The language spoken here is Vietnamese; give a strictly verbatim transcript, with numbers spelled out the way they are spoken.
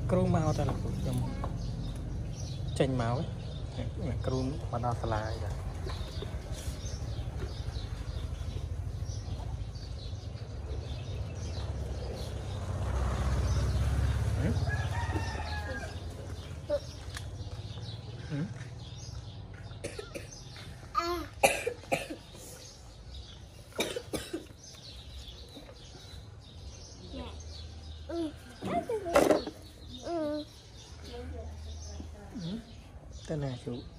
kêu mau ta là nhầm chanh máu ấy kêu mà đau là tên này chú